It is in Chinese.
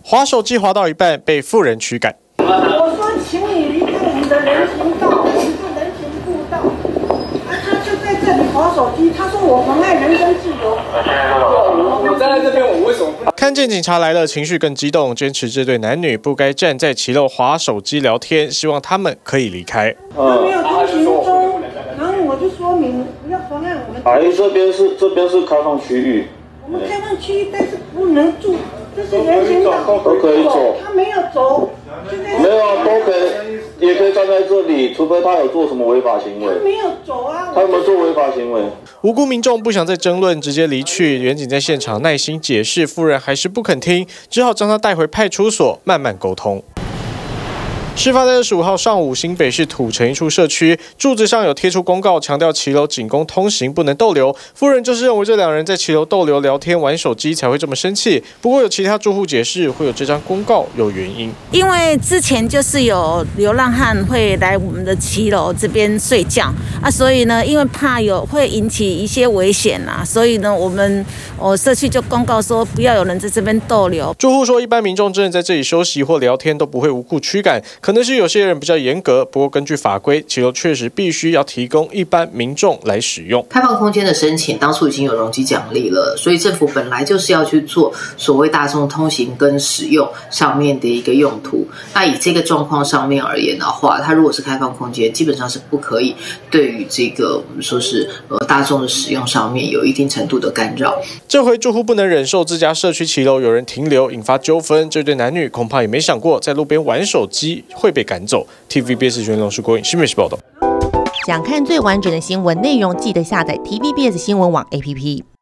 滑手机滑到一半被妇人驱赶。 我说，请你离开我们的人行道，我们是人行步道。他就在这里滑手机，他说我妨碍人身自由。 我站在这边，我为什么不？ 看见警察来了，情绪更激动，坚持这对男女不该站在骑楼滑手机聊天，希望他们可以离开。 他没有通行中，然后我就说明不要妨碍我们。 阿姨，这边是开放区域。 我们开放区域，但是不能住，这是人行道， 都可以走。 他没有走， 没有啊，都可以，也可以站在这里，除非他有做什么违法行为。 他没有走啊， 他有没有做违法行为？ 无辜民众不想再争论，直接离去。远警在现场耐心解释，妇人还是不肯听，只好将她带回派出所慢慢沟通。事发在25号上午，新北市土城一处社区柱子上有贴出公告，强调骑楼仅供通行，不能逗留。夫人就是认为这两人在骑楼逗留、聊天、玩手机才会这么生气。不过有其他住户解释，会有这张公告有原因， 因为之前就是有流浪汉会来我们的骑楼这边睡觉啊，所以呢，因为怕会引起一些危险啊，所以呢，我社区就公告说不要有人在这边逗留。 住户说，一般民众真的在这里休息或聊天都不会无故驱赶。可能是有些人比较严格，不过根据法规，骑楼确实必须要提供一般民众来使用。 开放空间的申请当初已经有容积奖励了，所以政府本来就是要去做所谓大众通行跟使用上面的一个用途。那以这个状况上面而言的话，它如果是开放空间，基本上是不可以对于这个我们说是大众的使用上面有一定程度的干扰。 这回住户不能忍受自家社区骑楼有人停留，引发纠纷。这对男女恐怕也没想过在路边玩手机会被赶走。TVBS 全龙是国影新媒体报道。 想看最完整的新闻内容，记得下载 TVBS 新闻网 APP。